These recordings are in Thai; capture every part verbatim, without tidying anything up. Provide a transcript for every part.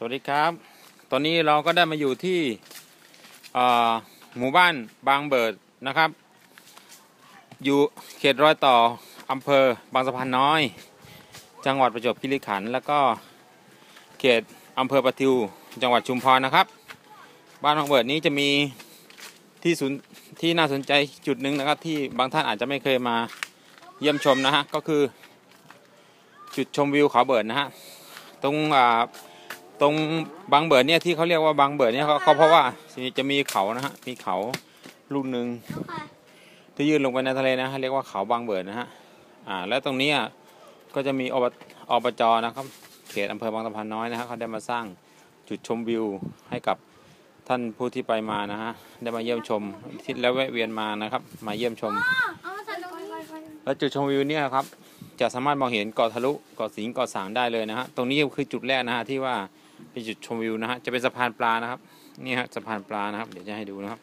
วัสดีครับ ตอนนี้เราก็ได้มาอยู่ที่หมู่บ้านบางเบิดนะครับอยู่เขตรอยต่ออำเภอบางสะพานน้อยจังหวัดประจวบคีรีขันธ์แล้วก็เขตอำเภอประทิวจังหวัดชุมพรนะครับบ้านบางเบิดนี้จะมีที่ศูนย์ที่น่าสนใจจุดหนึ่งนะครับที่บางท่านอาจจะไม่เคยมาเยี่ยมชมนะฮะก็คือจุดชมวิวเขาเบิดนะฮะตรงอ่าตรงบางเบิดเนี่ยที่เขาเรียกว่าบางเบิดเนี่ยเขาเพราะว่าจะมีเขานะฮะมีเขาลูกหนึ่งที่ยื่นลงไปในทะเลนะฮะเรียกว่าเขาบางเบิดนะฮะอ่าแล้วตรงนี้ก็จะมีอบอบจนะครับเขตอำเภอบางสะพานน้อยนะฮะเขาได้มาสร้างจุดชมวิวให้กับท่านผู้ที่ไปมานะฮะได้มาเยี่ยมชมที่แล้วแวะเวียนมานะครับมาเยี่ยมชมแล้วจุดชมวิวเนี่ยครับจะสามารถมองเห็นเกาะทะลุเกาะสิงห์เกาะสางได้เลยนะฮะตรงนี้คือจุดแรกนะฮะที่ว่าเป็นจุดชมวิวนะฮะจะเป็นสะพานปลานะครับนี่ฮะสะพานปลานะครับเดี๋ยวจะให้ดูนะครับ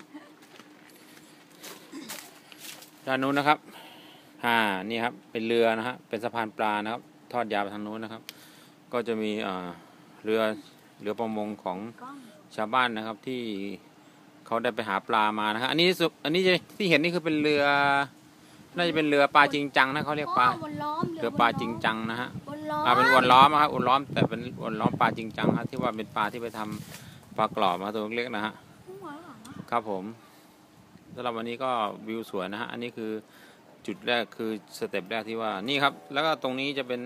ด้านนู้นนะครับอ่านี่ครับเป็นเรือนะฮะเป็นสะพานปลานะครับทอดยาวไปทางนู้นนะครับก็จะมีอ่าเรือเรือประมงของชาวบ้านนะครับที่เขาได้ไปหาปลามานะฮะอันนี้อันนี้ที่เห็นนี่คือเป็นเรือน่าจะเป็นเรือปลาจริงจังนะเขาเรียกปลาเรือปลาจริงจังนะฮะอ่าเป็นอวนล้อมนะครับอวนล้อมแต่เป็นอวนล้อมปลาจริงจังครับที่ว่าเป็นปลาที่ไปทำปลากรอบมาตัวเล็กนะฮะครับผมสำหรับวันนี้ก็วิวสวยนะฮะอันนี้คือจุดแรกคือสเต็ปแรกที่ว่านี่ครับแล้วก็ตรงนี้จะเป็น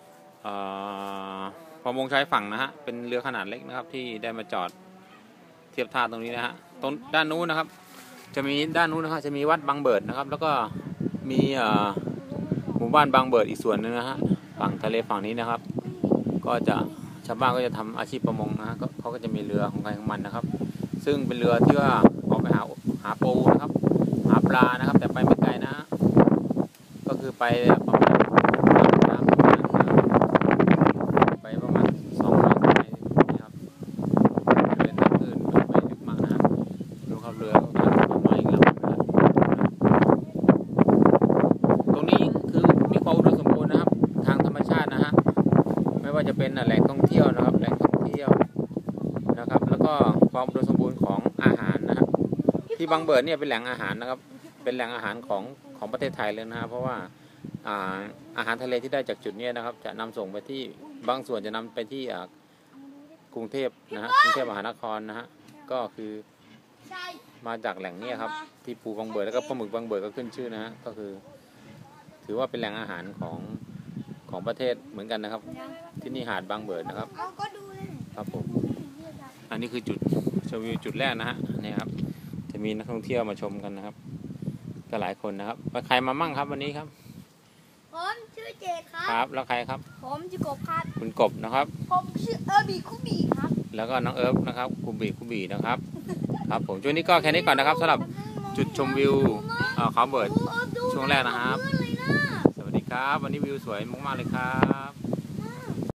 ประมงชายฝั่งนะฮะเป็นเรือขนาดเล็กนะครับที่ได้มาจอดเทียบท่าตรงนี้นะฮะตรงด้านนู้นนะครับจะมีด้านนู้นนะครับจะมีวัดบางเบิดนะครับแล้วก็มีหมู่บ้านบางเบิดอีกส่วนนึงนะฮะฝั่งทะเลฝั่งนี้นะครับก็จะชาวบ้านก็จะทำอาชีพประมงนะฮะเขาก็จะมีเรือของใครของมันนะครับซึ่งเป็นเรือที่ว่าออกไปหาหาปูนะครับหาปลานะครับแต่ไปไม่ไกลนะก็คือไปประมาณไปประมาณสองร้อยไมล์นะครับเป็นน้ำตื้นไม่ลึกมากนะดูครับเรือก็กำลังมาอีกลำนะตรงนี้คือมีความอุดมสมบูรณ์นะครับทางธรรมชาตินะฮะไม่ว่าจะเป็นแหล่งท่องเที่ยวนะครับแหล่งท่องเที่ยวนะครับแล้วก็ความอุดมสมบูรณ์ของอาหารนะครับที่บางเบิดเนี่ยเป็นแหล่งอาหารนะครับเป็นแหล่งอาหารของของประเทศไทยเลยนะเพราะว่าอาอาหารทะเลที่ได้จากจุดนี้นะครับจะนำส่งไปที่บางส่วนจะนำไปที่กรุงเทพนะฮะกรุงเทพมหานครนะฮะก็คือมาจากแหล่งนี้ครับที่ปูบางเบิดแล้วก็ปลาหมึกบางเบิดก็ขึ้นชื่อนะฮะก็คือถือว่าเป็นแหล่งอาหารของของประเทศเหมือนกันนะครับที่นี่หาดบางเบิดนะครับครับผมอันนี้คือจุดชมวิวจุดแรกนะฮะนี่ครับจะมีนักท่องเที่ยวมาชมกันนะครับก็หลายคนนะครับใครมามั่งครับวันนี้ครับผมชื่อเจดครับครับแล้วใครครับผมชื่อกบครับคุณกบนะครับผมชื่อเอิร์บีคูบีครับแล้วก็น้องเอิร์ฟนะครับคูบีคูบีนะครับครับผมช่วงนี้ก็แค่นี้ก่อนนะครับสำหรับจุดชมวิวเขาเบิดช่วงแรกนะครับสวัสดีครับวันนี้วิวสวยมากๆเลยครับ